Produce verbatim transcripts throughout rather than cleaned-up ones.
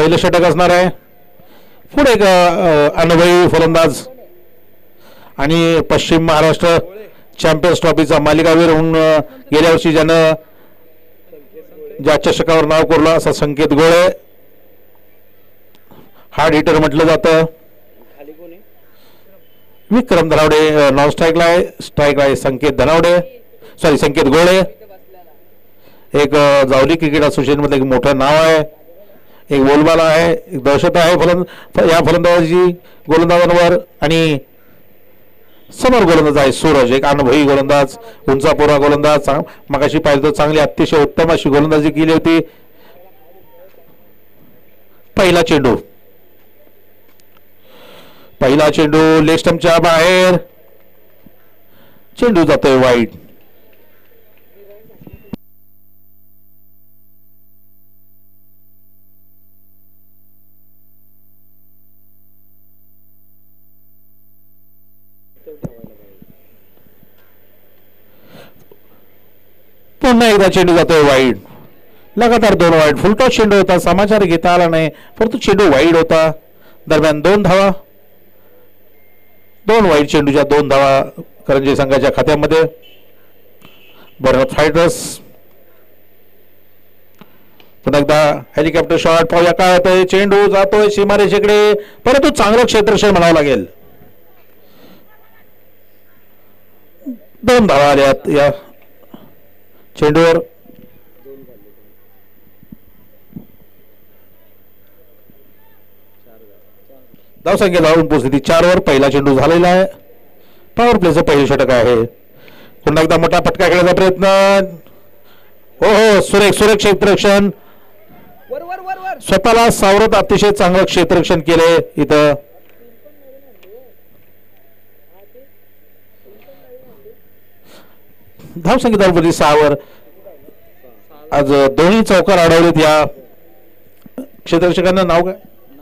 पहिलं षटक असणार आहे. पुढे एक अनुभवी फलंदाज आणि पश्चिम महाराष्ट्र चॅम्पियन्स ट्रॉफीचा मालिकावीर होऊन गेल्या वर्षी ज्यानं ज्या चषकावर नाव कोरलं असा संकेत गोळे, हार्ड हिटर म्हटलं जातं. विक्रम धनावडे नॉन स्ट्राईकला आहे, स्ट्राईकला आहे संकेत धनावडे सॉरी संकेत गोळे. एक जावली क्रिकेट असोसिएशन मध्ये एक मोठं नाव आहे, एक बोलबाला आहे, एक दहशत आहे फलंद या फलंदाजी गोलंदाजांवर. आणि समोर गोलंदाज आहे सूरज, एक अनुभवी गोलंदाज, उंचापोरा गोलंदाज. मगाशी पाहिजे तर चांगली अतिशय उत्तम अशी गोलंदाजी केली होती. पहिला चेंडू पहिला चेंडू लेग स्टंपच्या बाहेर, चेंडू जातोय वाईड. पुन्हा एकदा चेंडू जातोय वाईड. लगातार दोन वाईड. फुलटॉस चेंडू होता, समाचार घेता आला नाही, परंतु चेंडू वाईड होता. दरम्यान दोन धावा, दोन वाईड चेंडूच्या दोन धावा करंजी संघाच्या खात्यामध्ये. बर्नत फायटर्स पुन्हा एकदा हेलिकॉप्टर शॉट. पाहूया काय होतंय. चेंडू जातोय सीमारेषेकडे, परंतु चांगलं क्षेत्ररक्षण म्हणावं लागेल. दोन धावा आल्यात या चेंडूवर. धावसंख्या धावून पोहोचली चार वर. पहिला चेंडू झालेला आहे. पॉवर प्लेचं पहिलं षटक आहे. पुन्हा एकदा मोठा फटका खेळण्याचा प्रयत्न. हो हो सुरेख सुरेख क्षेत्ररक्षण. स्वतःला सावरत अतिशय चांगलं क्षेत्ररक्षण केले इथं. धावसंख्या धावून सहावर. आज दोन्ही चौकार अडवलेत या क्षेत्ररक्षकांना. नाव काय?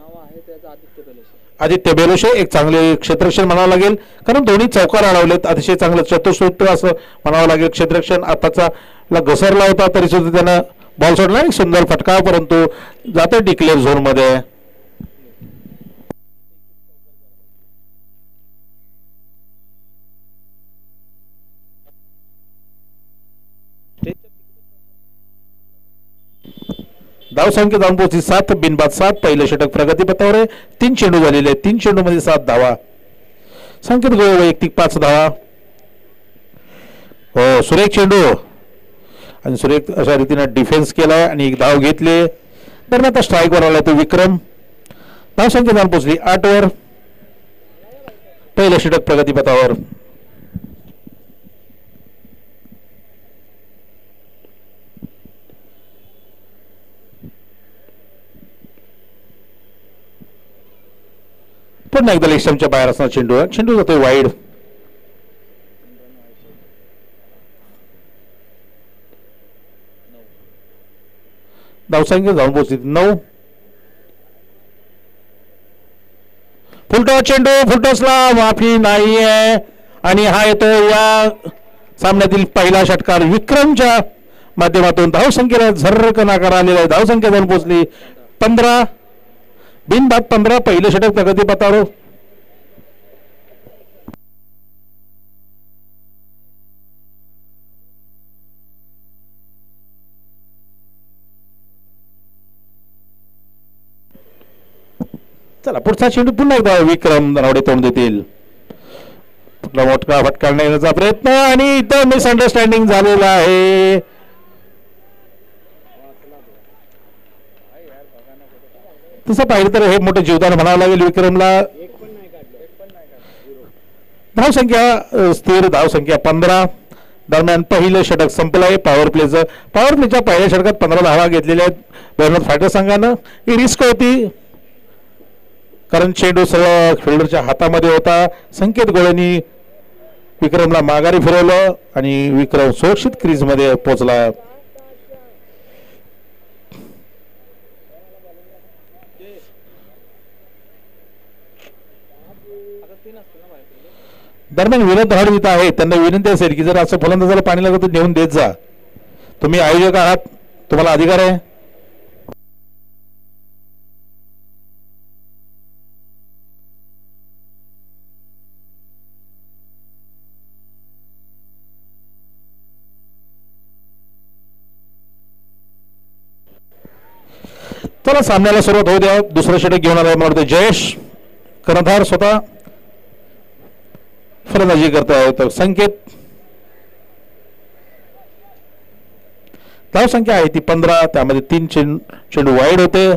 आदित्य बेलोशे. एक चांगले क्षेत्ररक्षण म्हणावं लागेल, कारण दोन्ही चौकार अडवलेत. अतिशय चांगलं चतुसूत्र असं म्हणावं लागेल क्षेत्ररक्षण. आताचा घसरला होता तरी सुद्धा त्यानं बॉल सोडला. एक सुंदर फटका, परंतु जाते डिक्लेअर झोन मध्ये. धावसंख्या जाऊन पोहोचली सात. बिनबाद सात. पहिलं षटक प्रगतीपथावर आहे. तीन चेंडू झालेले आहेत. तीन चेंडू मध्ये सात धावा. संकेत गोळे वैयक्तिक पाच धावा. हो सुरेख चेंडू आणि सुरेख अशा रीतीने डिफेन्स केलाय आणि एक धाव घेतली. दरम्यान आता स्ट्राईक वर आला तो विक्रम. धावसंख्या जाऊन पोहोचली आठ वर. पहिलं षटक प्रगतीपथावर. पुन्हा एकदा लेग स्टंपच्या बाहेर असणार चेंडू. चेंडू जातोय वाईड. धावसंख्या जाऊन पोहोचली नऊ. फुलटॉस चेंडू. फुलटॉसला माफी नाही आहे आणि हा येतो या सामन्यातील पहिला षटकार विक्रमच्या माध्यमातून. धावसंख्येला झर्रक नाकार आलेला आहे. धावसंख्या जाऊन पोहोचली पंधरा. बिनबाद पंधरा. पहिलं षटक प्रगतीपथावर. चला पुढचा चेंडू पुन्हा एकदा विक्रम धनावडे तोंड देतील. मोठा फटका नेण्याचा प्रयत्न आणि इथं मिसअंडरस्टँडिंग झालेला आहे. तसं पाहिलं तर हे मोठं जीवदान म्हणावं लागेल विक्रमला. धावसंख्या स्थिर. धावसंख्या पंधरा. दरम्यान पहिलं षटक संपलंय पॉवर प्लेचं. पॉवर प्लेच्या पहिल्या षटकात पंधरा धावा घेतलेल्या आहेत बर्नत फायटर संघानं. ही रिस्क होती कारण चेंडू सरळ फिल्डरच्या हातामध्ये होता. संकेत गोळेंनी विक्रमला माघारी फिरवलं आणि विक्रम सुरक्षित क्रीज मध्ये पोहोचला. दरम्यान विनोद धाड इथं आहे. त्यांना विनंती असेल की जर असं फलंदाजाला पाणी लागत तर नेऊन देत जा. तुम्ही आयोजक आहात, तुम्हाला अधिकार आहे. चला सामन्याला सुरुवात होऊ द्या. दुसरं षटक घेऊन आलाय मला वाटतं जयेश कर्णधार स्वतः फलंदाजी करत आहेत. संकेत धाव संख्या आहे ती पंधरा, त्यामध्ये तीन चेंडू वाईड होते.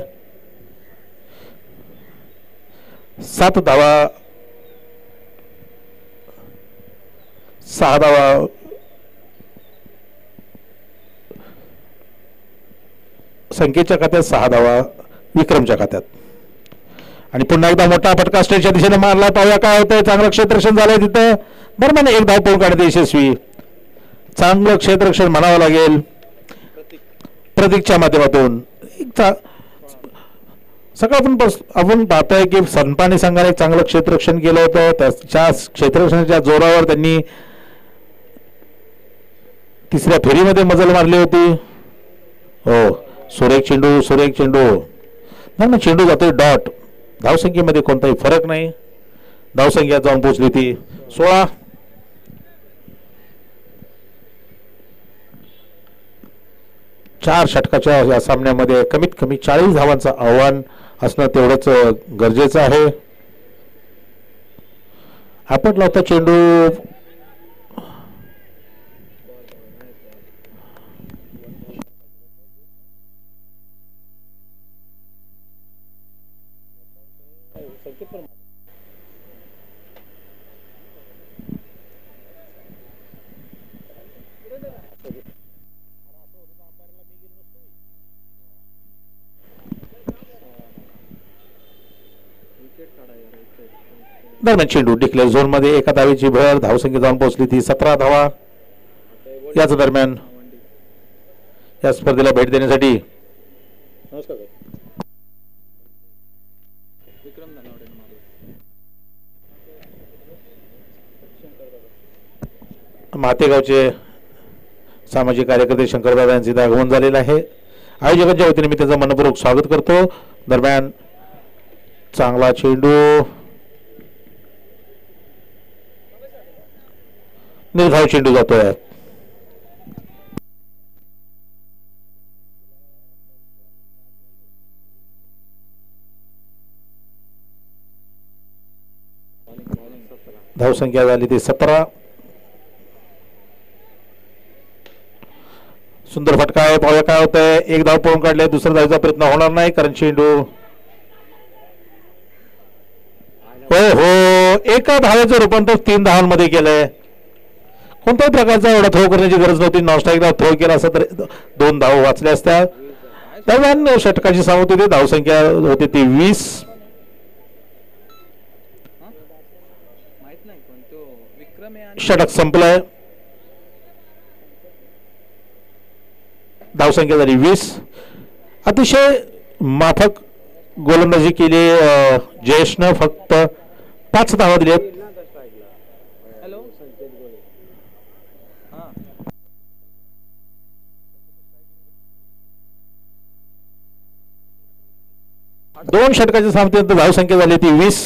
सात धावा सहा धावा संकेतच्या खात्यात, सहा धावा विक्रमच्या खात्यात. आणि पुन्हा एकदा मोठा फटका स्टेजच्या दिशेने मारला. पाहूया काय होतंय. चांगलं क्षेत्ररक्षण झालंय तिथं. दरम्यान एक धाव पळून काढते यशस्वी. चांगलं क्षेत्ररक्षण म्हणावं लागेल प्रतीकच्या माध्यमातून. सकाळपासून आपण पाहतोय की सनपाणी संघाने चांगलं क्षेत्ररक्षण केलं होतं. त्याच्या क्षेत्ररक्षणाच्या जोरावर त्यांनी तिसऱ्या फेरीमध्ये मजल मारली होती. हो, सुरेख चेंडू सुरेख चेंडू ना चेंडू जातोय डॉट. धावसंख्येमध्ये कोणताही फरक नाही. धावसंख्या जाऊन पोहोचली ती सोळा. चार षटकाच्या या सामन्यामध्ये कमीत कमी चाळीस धावांचं आव्हान असणं तेवढंच गरजेचं आहे. आपण लावता चेंडू दरम्यान चेंडू डिक्लेअर झोन मध्ये एका धावेची भर. धावसंख्या जाऊन पोहोचली ती सतरा धावा. याच दरम्यान या स्पर्धेला भेट देण्यासाठी मातेगावचे सामाजिक कार्यकर्ते शंकरदादा यांचे आगमन झालेलं आहे. आयोजकांच्या वतीने मी त्याचं मनपूर्वक स्वागत करतो. दरम्यान चांगला चेंडू निर्धाव चेंडू जातोय. धावसंख्या झाली ती सतरा. सुंदर फटका आहे. पाहूया काय होतंय. एक धाव पळून काढले. दुसऱ्या धावेचा प्रयत्न होणार नाही कारण चेंडू हो हो एका धावेचं रूपांतर तीन धावांमध्ये केलंय. कोणत्याही प्रकारचा एवढा थ्रो करण्याची गरज नव्हती. नॉन स्ट्राईकला थ्रो केला असता तर दोन धाव वाचल्या असत्या. दरम्यान षटकाची सामोर होती. धावसंख्या होती ती वीस. षटक संपलंय. धावसंख्या झाली वीस. अतिशय माफक गोलंदाजी केली जयेशनं. फक्त पाच धावा दिलेत. दोन षटकाच्या सामन्यानंतर धावसंख्या झाली ती वीस.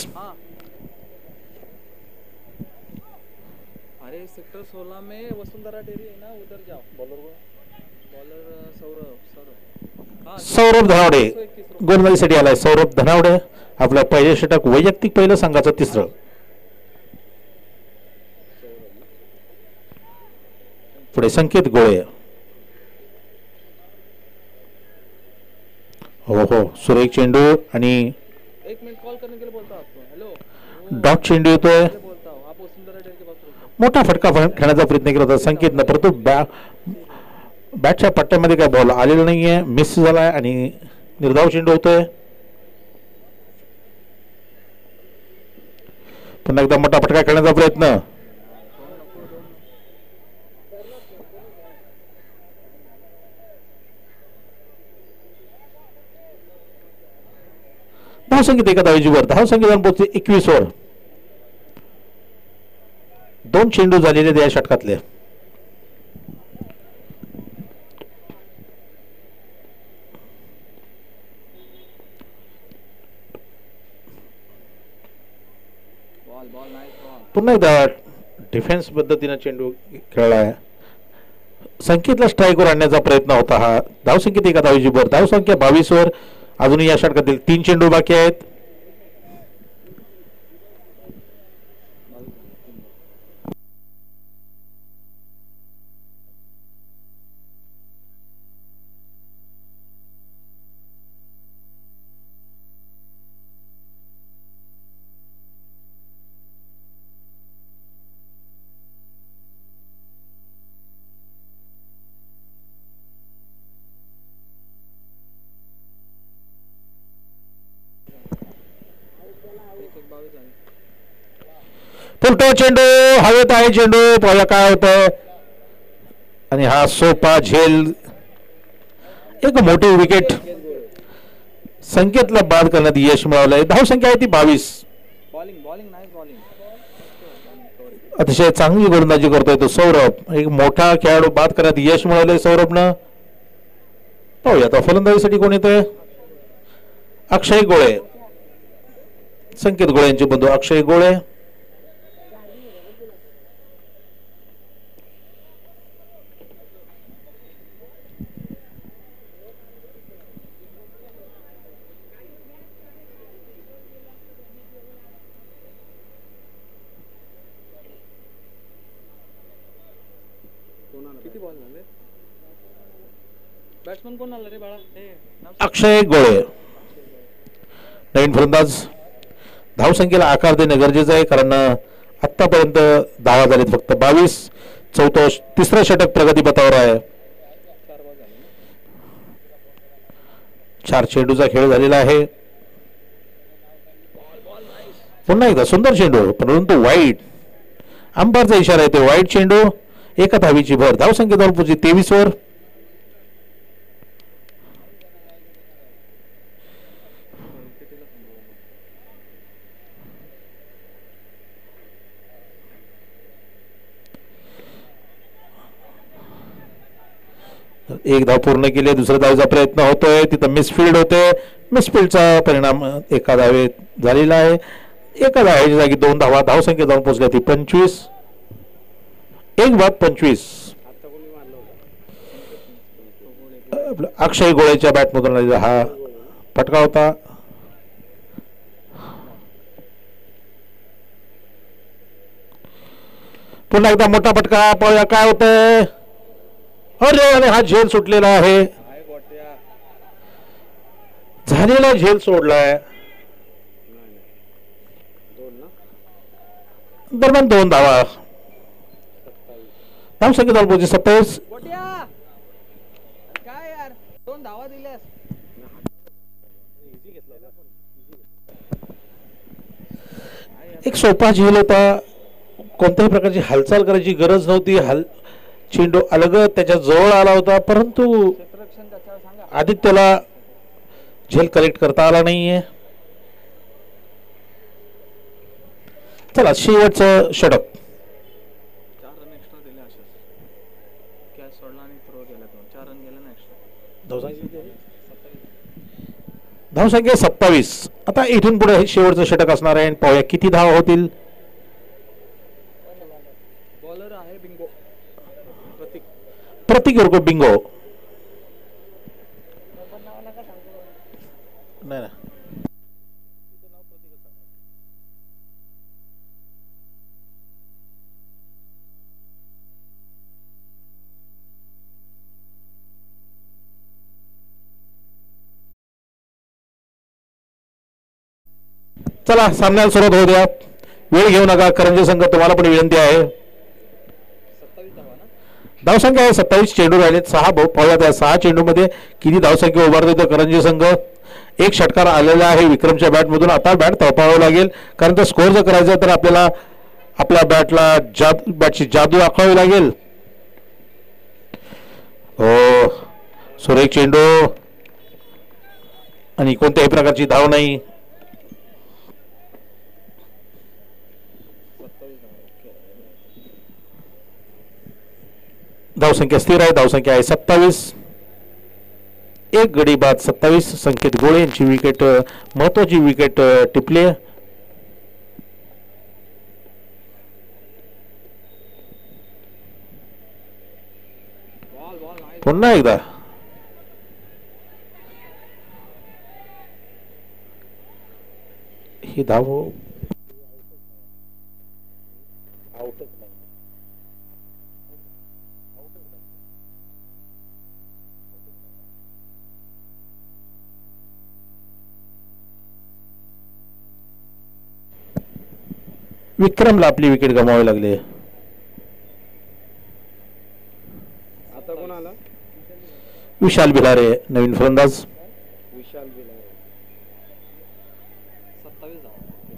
अरे सेक्टर सोलह में वसुंधरा डेरी है ना, उधर जाओ. बॉलर बॉलर सौरभ सौरभ सौरभ धनावडे गोलंदाजीसाठी आलाय. सौरभ धनावडे आपलं पहिले षटक वैयक्तिक पहिलं संघाचं तिसरं. पुढे संकेत गोळे. हो हो सुरेख चेंडू आणि एक मिनिट कॉल करने के लिए बोलता हूं आपको. हेलो डॉट चेंडू येतोय. बोलता हूं आप वसुंधरा डेरी के पास रुको. मोठा फटका खेळण्याचा प्रयत्न केला होता संकेतनं, परंतु बॅटच्या पट्ट्यामध्ये काय बॉल आलेला नाहीये. मिस झालाय आणि निर्धाव चेंडू होतोय. पुन्हा एकदा मोठा फटका खेळण्याचा प्रयत्न. धावसंख्येत एका धावेची वर. धावसंख्या जाऊन पोहोचते एकवीस वर. दोन चेंडू झालेले या षटकातले. पुन्हा एकदा डिफेन्स पद्धतीने चेंडू खेळलाय. संकेतला स्ट्राईकवर आणण्याचा प्रयत्न होता हा. धावसंख्येत एका धावेची वर. धावसंख्या बावीस वर. अजूनही या षटकातील तीन चेंडू बाकी आहेत. फुलटो चेंडू हवेत आहे. चेंडू पाहूया काय होतंय. आणि हा सोपा झेल एक मोठी विकेट संकेतला बाद करण्यात यश मिळवलंय. धाव संख्या आहे ती बावीस. अतिशय चांगली गोलंदाजी करतोय तो सौरभ. एक मोठा खेळाडू बाद करण्यात यश मिळवलंय सौरभनं. पाहूया आता फलंदाजीसाठी कोण येतोय. अक्षय गोळे, संकेत गोळे यांचे बंधू अक्षय गोळे. बॅट्समन कोण आला रे बाळा. अक्षय गोळे नवीन फलंदाज. धावसंख्येला आकार देणे गरजेचं आहे कारण आतापर्यंत धावा झालीत फक्त बावीस. चौथं तिसरं षटक प्रगतीपथावर आहे. चार चेंडूचा खेळ झालेला आहे. पुन्हा एकदा सुंदर चेंडू परंतु वाईट. अंपायरचा इशारा आहे ते वाईट चेंडू. एका धावीची भर. धावसंख्येवर पोहोचली तेवीस वर. एक धाव पूर्ण केली. दुसऱ्या धावेचा प्रयत्न होतोय. तिथं मिसफिल्ड होते. मिसफिल्डचा परिणाम एका धावेत झालेला आहे. एका धावेच्या जागी दोन धावा. धावसंख्या जाऊन पोहोचल्या ती पंचवीस. एक बाद पंचवीस. अक्षय गोळेच्या बॅटमधून हा फटका होता. पुन्हा एकदा मोठा फटका. पाहूया काय होतंय. अरे अरे हा झेल सुटलेला आहे. झालेला झेल सोडलाय. दरम्यान दोन धावा. धाव संख्या पोहोचली सत्तावीस. काय यार दोन धावा दिल्यास. एक सोपा झेल होता. कोणत्याही प्रकारची हालचाल करायची गरज नव्हती. हाल चेंडू अलगद त्याच्या जवळ आला होता परंतु आदित्यला झेल कलेक्ट करता आला नाहीये. चला शेवटचं षटक. चार रन एक्स्ट्रा दिले अशाच. कॅच सोडला आणि थ्रो केला तो. चार रन गेले ना एक्स्ट्रा. धावसंख्या सत्तावीस. आता इथून पुढे हे शेवटचं षटक असणार आहे. पाहूया किती धाव होतील. बॉलर आहे बिंगो प्रतीक. प्रतीक योरको बिंगो. नाही ना चला सामन्याला सुरुवात होऊ द्या. वेळ घेऊ नका. करंजी संघ तुम्हाला पण विनंती आहे. धावसंख्या आहे सत्तावीस. चेंडू राहिलेत सहा. पाहूया त्या सहा चेंडू मध्ये किती धावसंख्या उभारतो करंजी संघ. एक षटकार आलेला आहे विक्रमच्या बॅटमधून. आता बॅट तळपावावं लागेल कारण तर स्कोर जर करायचा तर आपल्याला आपल्या बॅटला जादू बॅटची जादू दाखवावी लागेल. हो सुरेख चेंडू आणि कोणत्याही प्रकारची धाव नाही. धावसंख्या स्थिर आहे. धावसंख्या आहे सत्तावीस. एक गडी बाद सत्तावीस. संकेत गोळे यांची विकेट महत्वाची विकेट टिपली. पुन्हा एकदा ही धाव आउटच नाही. विक्रमला आपली विकेट गमावावी लागली. आता कोण आला? विशाल भिलारे नवीन फलंदाज. विशाल भिलारे सत्तावीस धावा.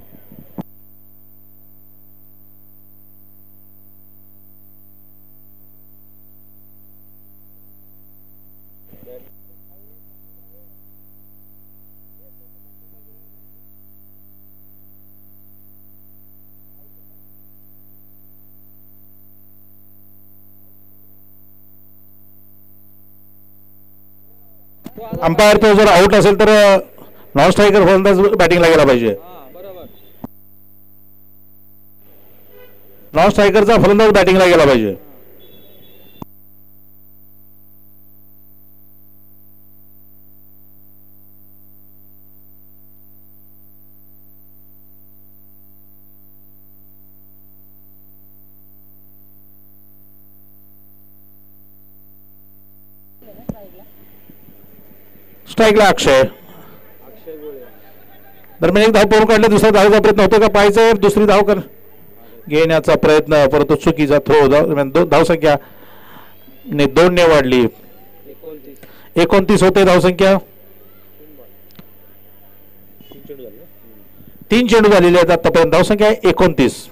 अंपायर तो जर आउट असेल तर नॉन स्ट्रायकर फलंदाज बॅटिंगला गेला पाहिजे. हा बरोबर. नॉन स्ट्रायकरचा फलंदाज बॅटिंगला गेला पाहिजे. स्ट्राईकला अक्षय. अक्षय गोळे दरम्यान एक धाव पळून काढले. दुसरा धावेचा प्रयत्न होतो का पाहायचं. दुसरी धाव कर घेण्याचा प्रयत्न परंतु चुकीचा थ्रो. धाव धावसंख्या ने दोन ने वाढली. एकोणतीस एकोणतीस होते धावसंख्या. तीन चेंडू झालेले आहेत आतापर्यंत. धावसंख्या आहे एकोणतीस.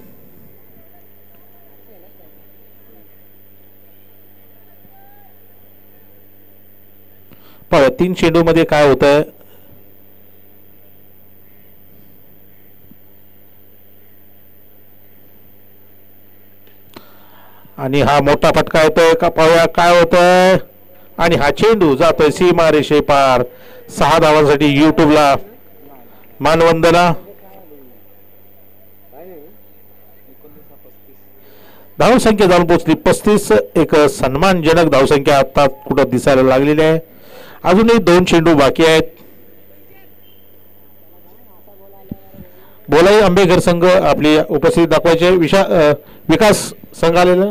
पाहूया तीन चेंडू मध्ये काय होत आहे. आणि हा मोठा फटका येतोय का पाहूया काय होतंय. आणि हा चेंडू जातोय सीमा रेषे पार. सहा धावांसाठी युट्यूबला मानवंदना. धावसंख्या जाऊन पोहोचली पस्तीस. एक सन्मानजनक धावसंख्या आता कुठं दिसायला लागलेली आहे. अजूनही दोन चेंडू बाकी आहेत. बोलाई आंबेघर संघ आपली उपस्थिती दाखवायचे. विशा विकास संघ आलेला.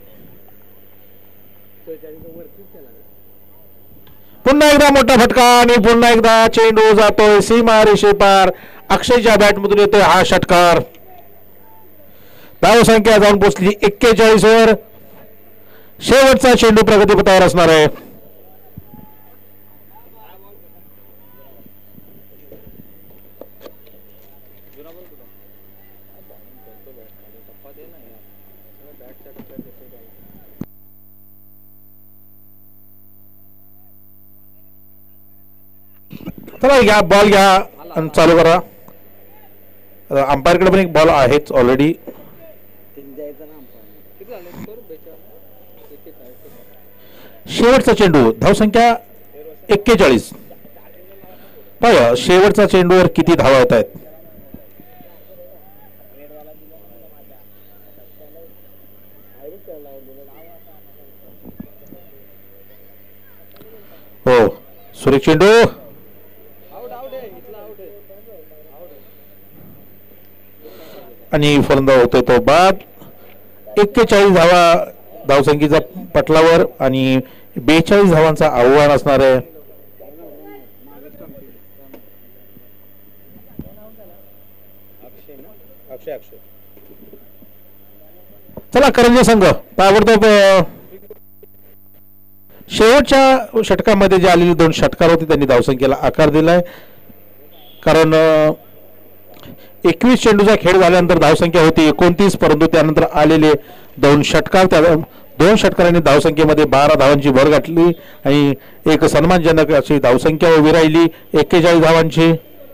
पुन्हा एकदा मोठा फटका आणि पुन्हा एकदा चेंडू जातोय सीमा रेषे पार. अक्षयच्या बॅटमधून येतोय हा षटकार. धावसंख्या जाऊन पोहोचली एक्केचाळीस वर. शेवटचा चेंडू प्रगतीपथावर असणार आहे. चला घ्या बॉल घ्या आणि चालू करा. अंपायरकडे पण एक बॉल आहेच ऑलरेडी. शेवटचा चेंडू. धावसंख्या एक्केचाळीस. पाहूया शेवटचा चेंडूवर किती धावा येत आहेत. हो सुरेख चेंडू. आणि फलंदाज होतोय तो बाद. एक्केचाळीस धावा धावसंख्येचा पटलावर आणि बेचाळीस धावांचा आव्हान असणार आहे. चला करंजी संघ ताबडतोब शेवटच्या षटकामध्ये जे आलेले दोन षटकार होते त्यांनी धावसंख्येला आकार दिलाय. कारण एकवीस चेंडूचा खेळ झाल्यानंतर धावसंख्या होती एकोणतीस. परंतु त्यानंतर आलेले दोन षटकार त्या दोन षटकारांनी धावसंख्येमध्ये बारा धावांची भर घातली आणि एक सन्मानजनक अशी धावसंख्या उभी राहिली एक्केचाळीस धावांची.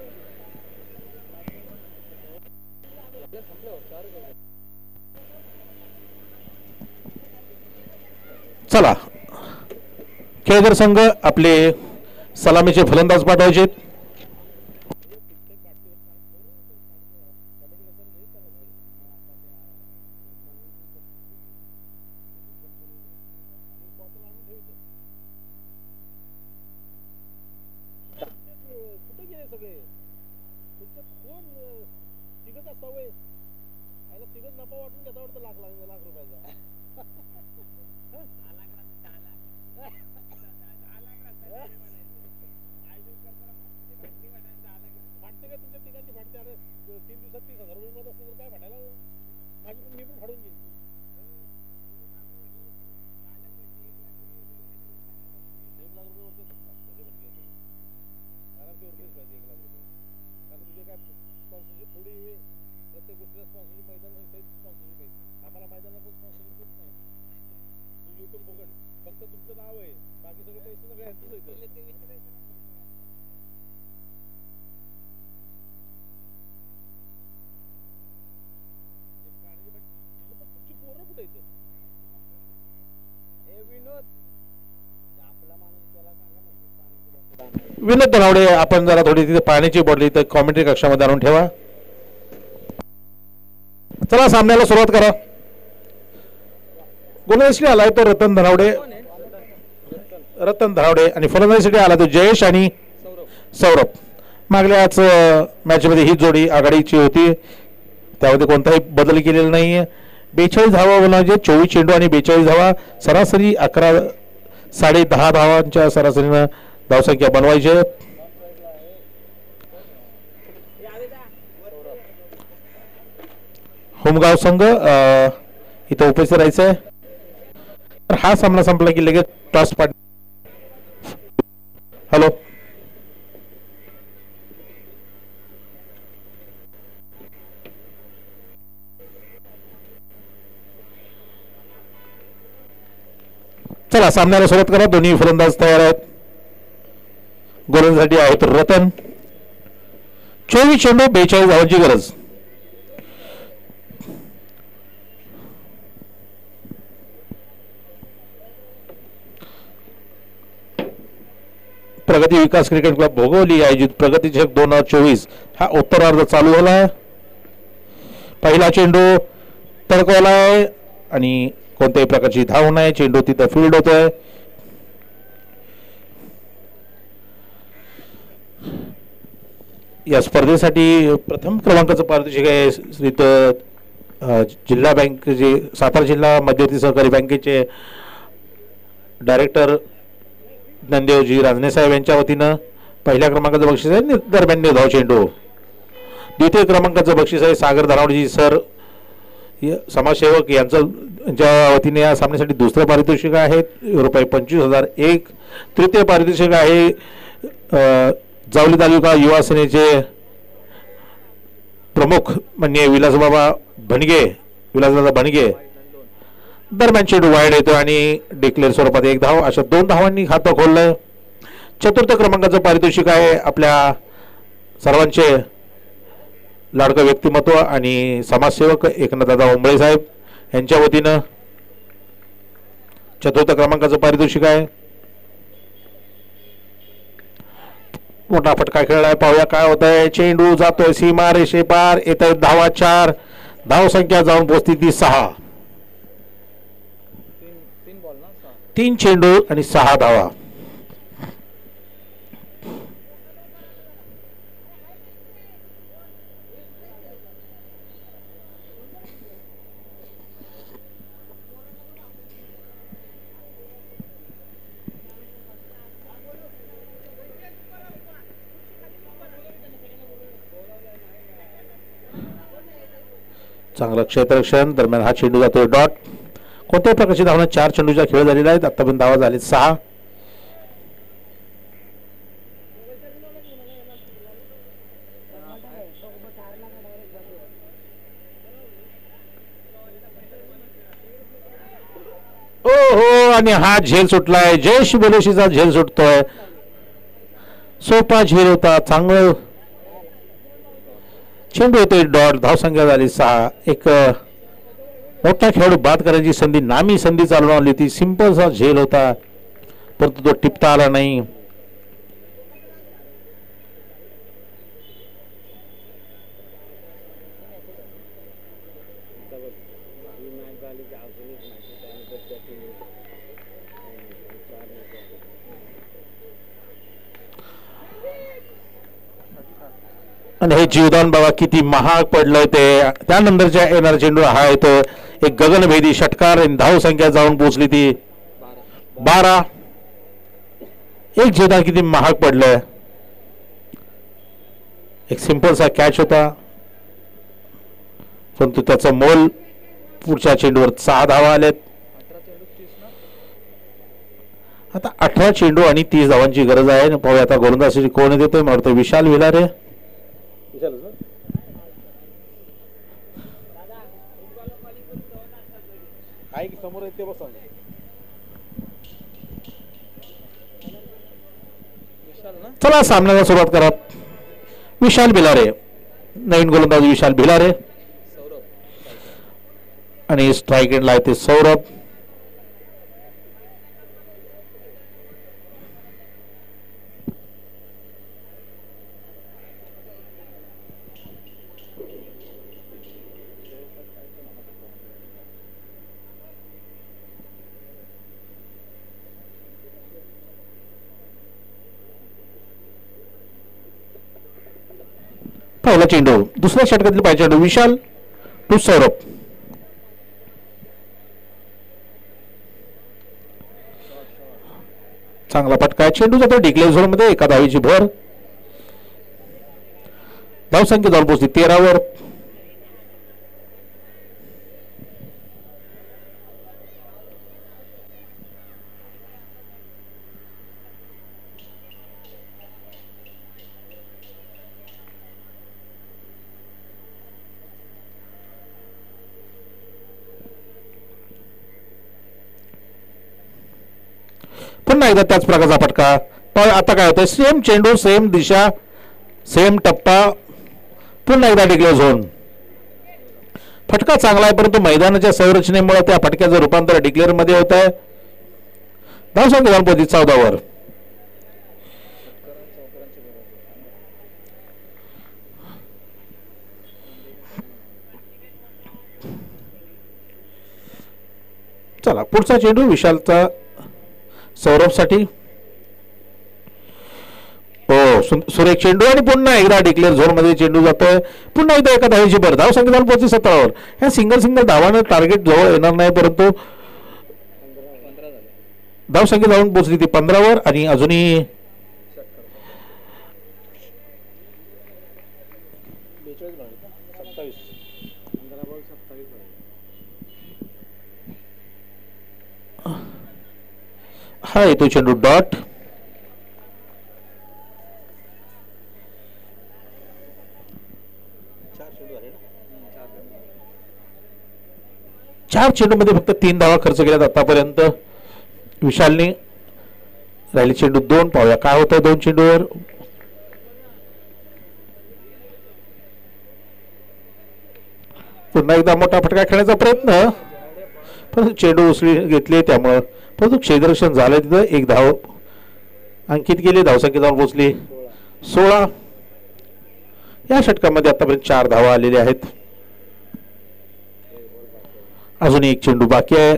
चला खेळकर संघ आपले सलामीचे फलंदाज पाठवायचे. कोण तिघच असता वय आयला तिघच नफा वाटून घेता वाटतं लाख लाख लाख रुपयाचा फाटते का तुमच्या तिघांची फाटते अरे तीन दिवसात तीस हजार रुपये मिळत असते तर काय फाटायला माझी पण मी पण फाडून घेईन एक लाख रुपये वरती आरामचे उरलेच पाहिजे एक लाख रुपये कारण तुझे काय स्पॉन्सरशिप थोडी प्रत्येक गोष्टीला स्पॉन्सरशिप मैदान सहित स्पॉन्सरशिप आहे आम्हाला मैदानाला पण स्पॉन्सरशिप देत नाही युट्यूब बघत फक्त तुमचं नाव आहे बाकी सगळे पैसे सगळे यांचंच येतं तुमची पोरं कुठे येतं हे विनोद आपला माणूस त्याला सांगा म्हणजे विनोद धनावडे आपण जरा थोडी तिथे पाण्याची बॉटल इथं कॉमेंट्री कक्षामध्ये आणून ठेवा चला सामन्याला सुरुवात करा गोलंदाजीसाठी आलाय तो रतन धनावडे रतन धनावडे आणि फलंदाजीसाठी आला तो जयेश आणि सौरभ मागल्याच मॅच मध्ये ही जोडी आघाडीची होती त्यामध्ये कोणताही बदल केलेला नाहीये बेचाळीस धावा बोलायचे चोवीस चेंडू आणि बेचाळीस धावा सरासरी अकरा साडे दहा धावांच्या सरासरीनं धावसंख्या बनवायचे होमगाव संघ इथं उपस्थित राहायचंय तर हा सामना संपला की लगेच टॉस पाठ हॅलो चला सामन्याला सुरुवात करा दोन्ही फलंदाज तयार आहेत गोलंदाजीसाठी आहेत रतन चोवीस चेंडू बेचाळीस धावांची गरज प्रगती विकास क्रिकेट क्लब भोगवली आयोजित प्रगती चषक दोन हजार चोवीस हा उत्तरार्ध चालू झाला पहिला चेंडू तडकवलाय आणि कोणत्याही प्रकारची धाव नाही चेंडू तिथं फील्ड होतोय या स्पर्धेसाठी प्रथम क्रमांकाचं पारितोषिक आहे श्रीत जिल्हा बँकेचे सातारा जिल्हा मध्यवर्ती सहकारी बँकेचे डायरेक्टर ज्ञानदेवजी राजने साहेब यांच्या वतीनं पहिल्या क्रमांकाचं बक्षीस आहे दरम्यान निर्धाव चेंडू द्वितीय क्रमांकाचं बक्षीस आहे सागर धनावडेजी सर समाजसेवक यांचं यांच्या वतीने या सामन्यासाठी दुसरं पारितोषिक आहे रुपये पंचवीस हजार एक तृतीय पारितोषिक आहे जावली तालुका युवा सेनेचे प्रमुख म्हणजे विलासबाबा भणगे विलासदादा भणगे दरम्यान चेंडू वाईड येतो आणि डिक्लेअर स्वरूपात एक धाव अशा दोन धावांनी खातं खोललंय चतुर्थ क्रमांकाचं पारितोषिक आहे आपल्या सर्वांचे लाडकं व्यक्तिमत्व आणि समाजसेवक एकनाथदादा ओंबळे साहेब यांच्या वतीनं चतुर्थ क्रमांकाचं पारितोषिक आहे मोठा फटका खेळलाय पाहूया काय होत आहे चेंडू जातोय सीमा रेषे पार येत आहेत धावा चार धाव संख्या जाऊन पोहोचती ती सहा तीन चेंडू आणि सहा धावा चांगलं क्षेत्ररक्षण दरम्यान हा चेंडू जातोय डॉट कोणत्याही प्रकारची धावना चार चेंडूच्या खेळ झालेला आहेत आतापर्यंत धावा झाले सहा ओ हो आणि हा झेल सुटलाय जयेश बेलोशीचा झेल सुटतोय सोपा झेल होता चांगलं चेंडू होते डॉट धावसंख्या झाली सहा एक मोठा खेळाडू बाद करायची संधी नामी संधी चालवून आली होती सिंपलचा झेल होता परंतु तो टिपता आला नाही आणि हे जीवदान बघा किती महाग पडलंय ते. त्यानंतरच्या येणारा चेंडू हा येतो एक गगनभेदी षटकार आणि धाव संख्या जाऊन पोहोचली ती बारा. एक जीवदान किती महाग पडलंय. एक सिंपलसा कॅच होता परंतु त्याचं मोल पुढच्या चेंडूवर सहा धावा आलेत. आता अठरा चेंडू आणि तीस धावांची गरज आहे. पाहूया आता गोलंदाजी कोण देतोय. मला वाटतं विशाल विलारे. चला सामन्याला सुरुवात करा. विशाल भिलारे नवीन गोलंदाज विशाल भिलारे आणि स्ट्राईक एंडला आहे ते सौरभ. पहिला चेंडू दुसऱ्या षटकातील पहिला चेंडू विशाल टू सौरभ. चांगला फटका. चेंडू जातो डिक्लेअर झोन मध्ये. एका धावेची भर. धावसंख्या जाऊन पोहोचली तेरावर. पुन्हा एकदा त्याच प्रकारचा फटका. पण आता काय होतं सेम चेंडू सेम दिशा सेम टप्पा. पुन्हा एकदा डिक्लेअर झोन. फटका चांगला आहे परंतु मैदानाच्या संरचनेमुळे त्या फटक्याचं रूपांतर डिक्लेअर मध्ये होत आहे. धावसंख्या जाऊन पोहोचली चौदावर. चला पुढचा चेंडू विशालचा सौरभ साठी. हो सुरेख चेंडू आणि पुन्हा एकदा डिक्लेअर झोन मध्ये चेंडू जातोय. पुन्हा एकदा एका धावेची भर. धाव संख्या जाऊन पोहोचली सतरावर. ह्या सिंगल सिंगल धावानं टार्गेट जवळ येणार नाही परंतु धाव संख्या जाऊन पोहोचली ती पंधरावर आणि अजूनही हा येतो चेंडू डॉट. चार चेंडू मध्ये फक्त तीन धावा खर्च केल्यात आतापर्यंत विशालने. राहिले चेंडू दोन. पाहूया काय होतं दोन चेंडूवर. पुन्हा एकदा मोठा फटका खेळण्याचा प्रयत्न पण चेंडू उसळी घेतली त्यामुळं परंतु क्षेत्ररक्षण झालं. तिथं एक धाव अंकित केली. धावसंख्या जाऊन पोहोचली सोळा. या षटकामध्ये आतापर्यंत चार धावा आलेल्या आहेत. अजून एक चेंडू बाकी आहे.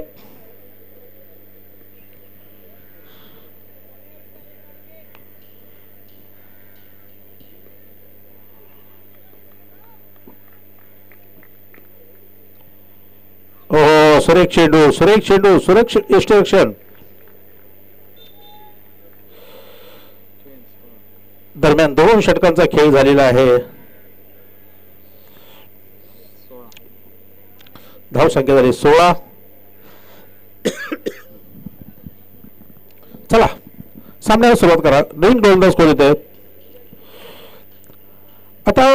हो सुरेख चेंडू सुरेख चेंडू सुरेख यष्टिरक्षण. दरम्यान दोन षटकांचा खेळ झालेला आहे. धाव संख्या झाली सोळा. चला सामन्याला सुरुवात करा. नवीन गोलंदाज कोण येत आहेत. आता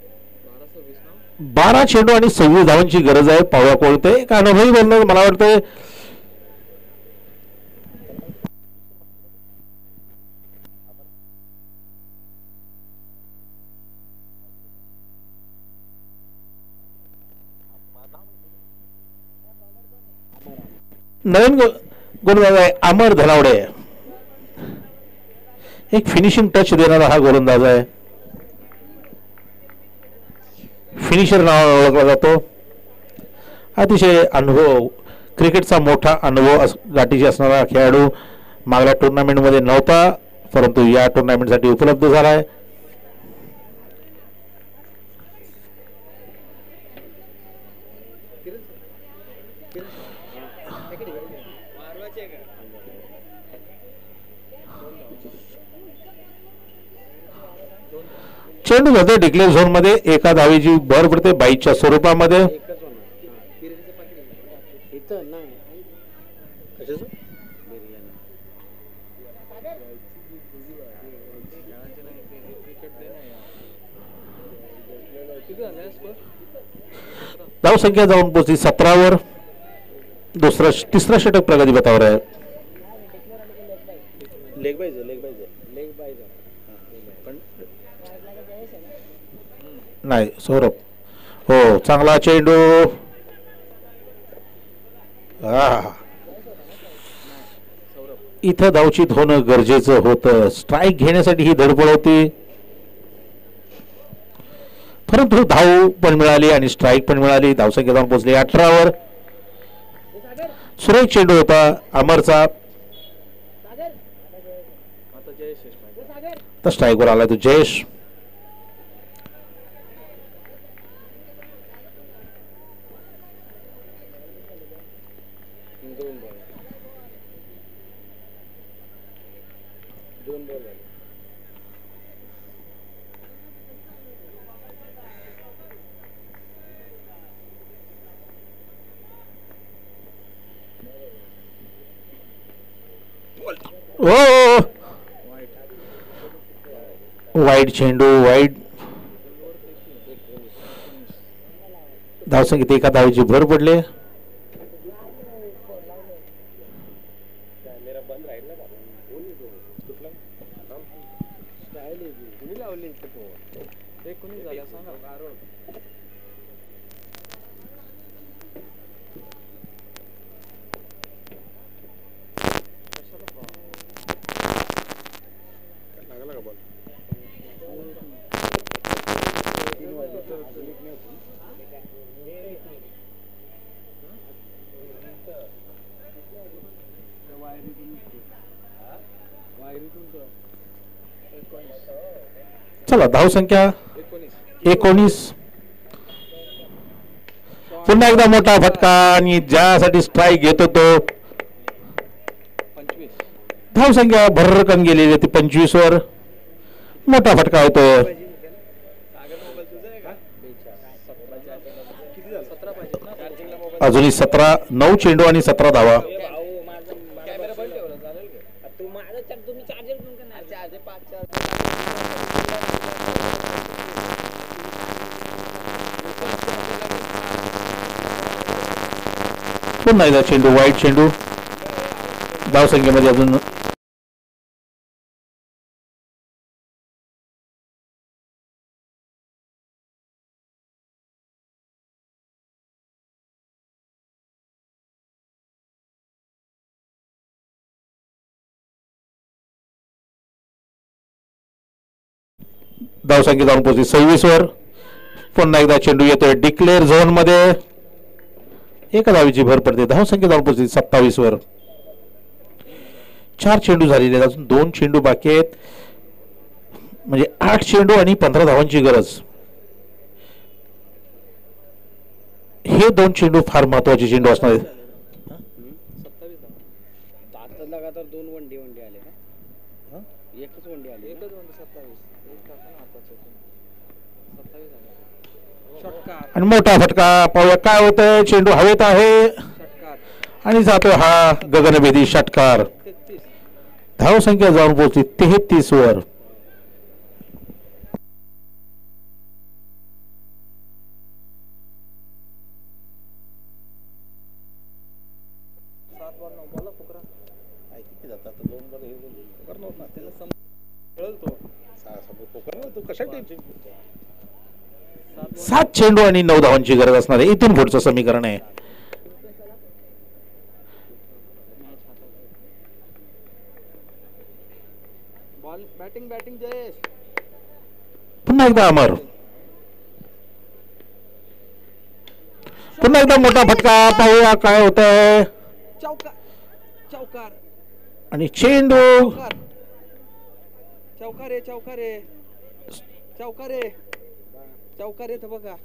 बारा चेंडू आणि सव्वीस धावांची गरज आहे. पाहूया कोण ते. काय अनुभवी गोलंदाज मला वाटतंय नवीन गोलंदाज आहे अमर धनावडे. एक फिनिशिंग टच देणारा हा गोलंदाज आहे. फिनिशर नावाने ओळखला जातो. अतिशय अनुभव क्रिकेटचा मोठा अनुभव गाठीशी असणारा खेळाडू. मागल्या टुर्नामेंटमध्ये नव्हता परंतु या टुर्नामेंटसाठी उपलब्ध झाला आहे. चेंडू जाते डिक्लेअर झोन मध्ये, एका धावेची भर पडते बाईच्या स्वरूपामध्ये. धाव संख्या जाऊन पोहोचली सतरावर. दुसरा तिसरा षटक प्रगती पथावर आहे. Leg bye leg bye leg bye नाही सौरभ. हो चांगला चेंडू. इथं धावचित होणं गरजेचं होतं. स्ट्राईक घेण्यासाठी ही धडपड होती, परंतु धाव पण मिळाली आणि स्ट्राईक पण मिळाली. धावसंख्या जाऊन पोहोचली अठरावर. सुरेख चेंडू होता अमरचा. तर स्ट्राईकवर आला तो जयेश. ओ वाईड चेंडू वाईड. धावसंख्येत एका धावेची भर पडले. चला धावसंख्या एकोणीस. पुन्हा एकदा मोठा फटका आणि ज्यासाठी स्ट्राईक घेतो तो. धावसंख्या भरकन गेलेली होती पंचवीस वर. मोठा फटका होतोय. अजूनही सतरा नऊ चेंडू आणि सतरा धावा. पुन्हा एकदा चेंडू वाईट चेंडू. धावसंख्येमध्ये अजून धावसंख्या जाऊन पोहोचली सव्वीस वर. पुन्हा एकदा चेंडू येतोय डिक्लेअर झोन मध्ये. एका धावेची भर पडते. धावसंख्या जाऊन पोहोचली सत्तावीस वर. चार चेंडू झालेले आहेत, अजून दोन चेंडू बाकी आहेत. म्हणजे आठ चेंडू आणि पंधरा धावांची गरज. हे दोन चेंडू फार महत्वाचे चेंडू असणार आहेत. लगातार दोन वनडे वनडे आले का? एकच वनडे आले. एकच वनडे सत्तावीस. आणि मोठा फटका पाहूया काय होतंय. चेंडू हवेत आहे आणि जातो हा गगनभेदी षटकार. धावसंख्या जाऊन पोहोचली तेहतीस वर. सात चेंडू आणि नऊ धावांची गरज असणार आहे. इथून पुढचं समीकरण आहे. Batting batting Jayesh. पुन्हा एकदा अमर. पुन्हा एकदा मोठा फटका पाहूया काय होत आहे. चौकार आणि चेंडू चौकार रे चौकार रे चौकार रे चौकार येतं बघा.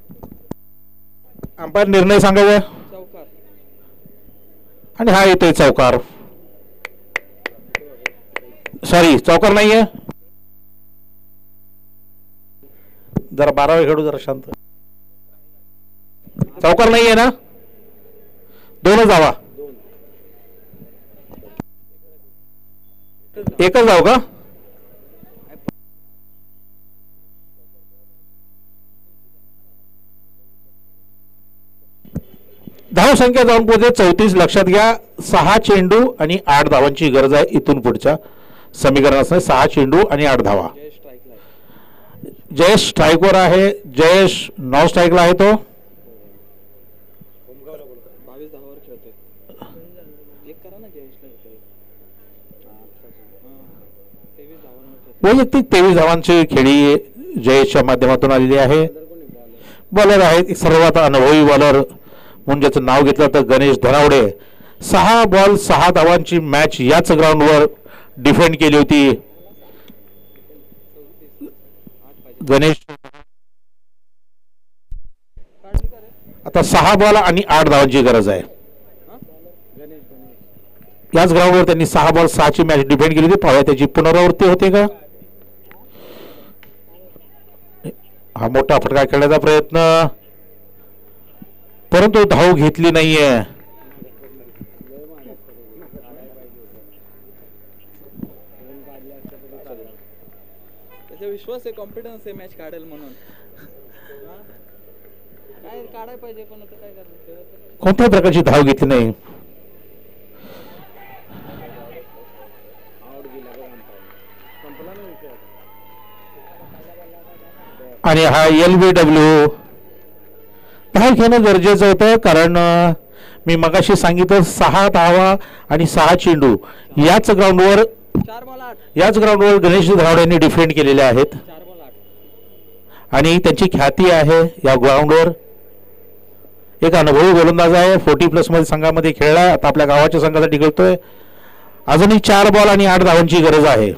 अंपायर निर्णय सांगावा. चौकार आणि हा येतोय चौकार. सॉरी चौकार नाहीये, जरा बारावे खेळू, जरा शांत. चौकार नाहीये ना, दोनच धावा, एकच धाव का? धाव संख्या जाऊन पोहोचते चौतीस. लक्षात घ्या, सहा चेंडू आणि आठ धावांची गरज आहे इथून पुढच्या समीकरणात. सहा चेंडू आणि आठ धावा. जयेश स्ट्राईकवर आहे, जयेश नॉन स्ट्राईकला आहे तो. बावीस धावावर खेळतोय. एक करा ना जयेशला. तेवीस धावांवर वैयक्तिक तेवीस धावांची खेळी जयेशच्या माध्यमातून आलेली आहे. बॉलर आहेत सर्वात अनुभवी बॉलर म्हणून ज्याचं नाव घेतलं तर गणेश धनावडे. सहा बॉल सहा धावांची मॅच याच ग्राउंडवर डिफेंड केली होती गणेश. आता सहा बॉल आणि आठ धावांची गरज आहे. याच ग्राउंडवर त्यांनी सहा बॉल सहाची मॅच डिफेंड केली होती. पाहूया त्याची पुनरावृत्ती होते का. हा मोठा फटका खेळण्याचा प्रयत्न, परंतु धाव घेतली नाहीये. त्याचा विश्वास आहे, कॉन्फिडन्स आहे मॅच काढेल म्हणून. काय काढायला पाहिजे पण आता काय करणार. कोणत्याही प्रकारची धाव घेतली नाही. आणि हा एल बी डब्ल्यू धाव घेणं गरजेचं होतं, कारण मी मगाशी सांगितलं सहा धावा आणि सहा चेंडू याच ग्राउंडवर चार बॉल आठ याच ग्राउंडवर गणेश धनावडे यांनी डिफेंड केलेले आहेत. चार बॉल आठ आणि त्यांची ख्याती आहे या ग्राउंडवर. एक अनुभवी गोलंदाज आहे, फोर्टी प्लस मध्ये संघामध्ये खेळला, आता आपल्या गावाच्या संघासाठी खेळतोय. अजूनही चार बॉल आणि आठ धावांची गरज आहे.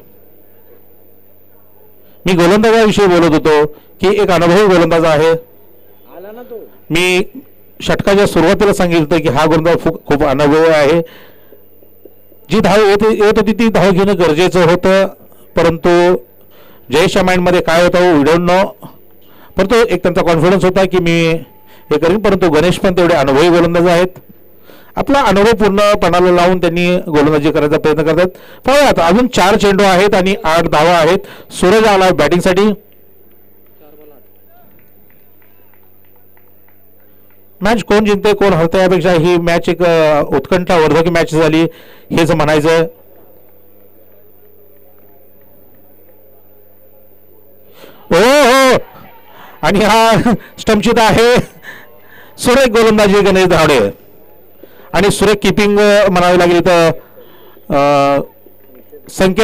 मी गोलंदाजाविषयी बोलत होतो की एक अनुभवी गोलंदाज आहे. मी षटकाच्या सुरुवातीला सांगितलं होतं की हा गोलंदाज खूप अनुभवी आहे. जी धाव येत येत होती ती धाव घेणं गरजेचं होतं, परंतु जयेशच्या माइंडमध्ये काय होतं वी डोंट नो. परंतु एक त्यांचा कॉन्फिडन्स होता की मी हे करीन. परंतु गणेश पण तेवढे अनुभवी गोलंदाज आहेत. आपला अनुभव पूर्णपणाला लावून त्यांनी गोलंदाजी करायचा प्रयत्न करतात. पाहूया आता अजून चार चेंडू आहेत आणि आठ धावा आहेत. सूरज आला बॅटिंगसाठी. मॅच कोण जिंकते कोण हरते यापेक्षा ही मॅच एक उत्कंठावर्धक मॅच झाली हेच म्हणायचं. ओ हो, आणि हा स्टंपचित आहे. सुरेख गोलंदाजी गणेश धावडे आणि सुरेख किपिंग म्हणावी लागली तर संकेत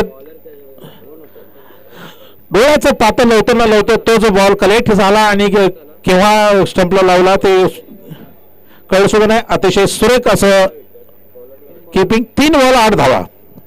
डोळ्याचं पातळ लवतं न लवतं तो जो बॉल कलेक्ट झाला आणि केव्हा स्टंपला लावला ते कळलं सुद्धा नाही. अतिशय सुरेख असं किपिंग. तीन बॉल आठ धावा.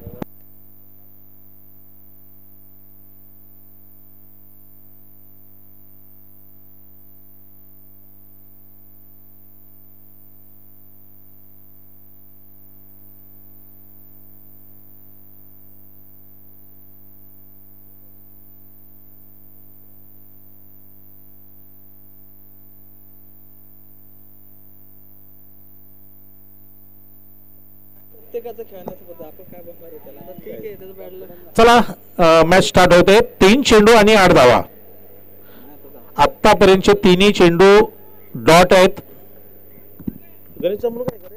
प्रत्येकाचं खेळण्याचं पद्धत आपण काय बघणार आहे त्याला. आता ठीक आहे त्याचं बॅट लक. चला मॅच स्टार्ट होते. तीन चेंडू आणि आठ धावा. आतापर्यंतचे तिन्ही चेंडू डॉट आहेत. गणेशचा मुलगा आहे का रे?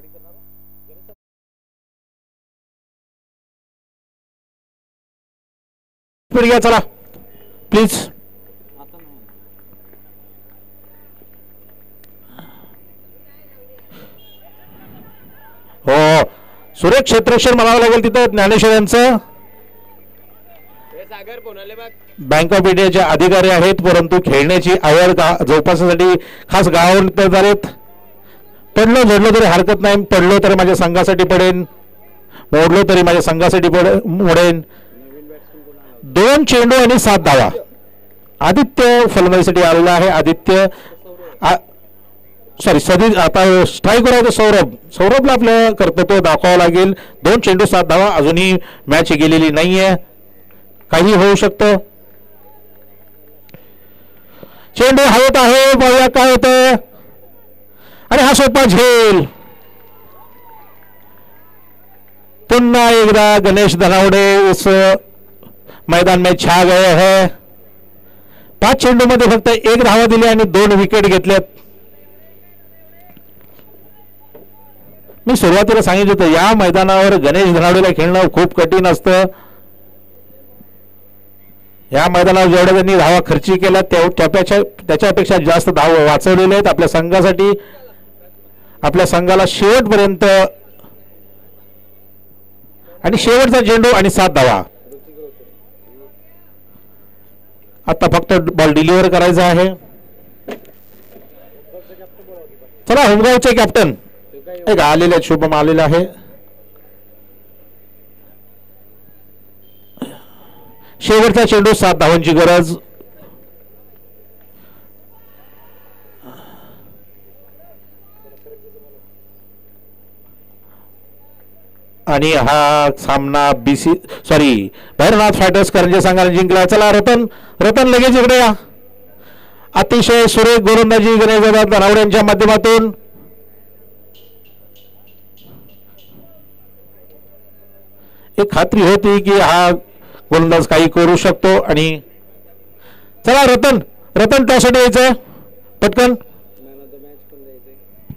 स्पीड घ्या चला प्लीज. आता नाही. हो, सुरेख क्षेत्ररक्षण म्हणावं लागेल तिथं ज्ञानेश्वर यांचं. बँक ऑफ इंडियाचे अधिकारी आहेत, परंतु खेळण्याची आवड जोपासण्यासाठी खास गावावर झालेत. पडलो झडलो तरी हरकत नाही. पडलो तरी माझ्या संघासाठी पडेन, मोडलो तरी माझ्या संघासाठी पडे मोडेन. दोन चेंडू आणि सात धावा. आदित्य फलंदाजीसाठी आलेला आहे. आदित्य सॉरी सदी आता स्ट्राईकवर आहे तो सौरभ सौरभला आपलं कर्तृत्व दाखवावं लागेल. दोन चेंडू सात धावा, अजूनही मॅच गेलेली नाहीये, काही होऊ शकतं. चेंडू हवेत आहे, बघूया काय होतं. आणि हा सोपा झेल. पुन्हा एकदा गणेश धनावडे इस मैदान में छा गए हैं. पाच चेंडू मध्ये फक्त एक धावा दिली आणि दोन विकेट घेतल्यात. मी सुरुवातीला सांगितलं होतं या मैदानावर गणेश धनावडेला खेळणं खूप कठीण असतं. या मैदानावर जेवढ्या त्यांनी धावा खर्ची केल्या त्यापेक्षा त्याच्यापेक्षा जास्त धावा वाचवलेले आहेत आपल्या संघासाठी. आपल्या संघाला शेवटपर्यंत आणि शेवटचा चेंडू आणि सात धावा. आता फक्त बॉल डिलिव्हर करायचा आहे. चला होमगावचे कॅप्टन एक आलेले शुभम आलेला आहे. शेवटचा चेंडू सात धावांची गरज. आणि हा सामना BC sorry Bhairavnath fighters Karanji संघाने जिंकला. चला रतन रतन लगेच इकडे या. अतिशय सुरेख गोलंदाजी गणेशदादा धनावडे यांच्या माध्यमातून. एक खात्री होती की हा गोलंदाज काही करू शकतो. आणि चला रतन रतन टॉससाठी यायचं पटकन.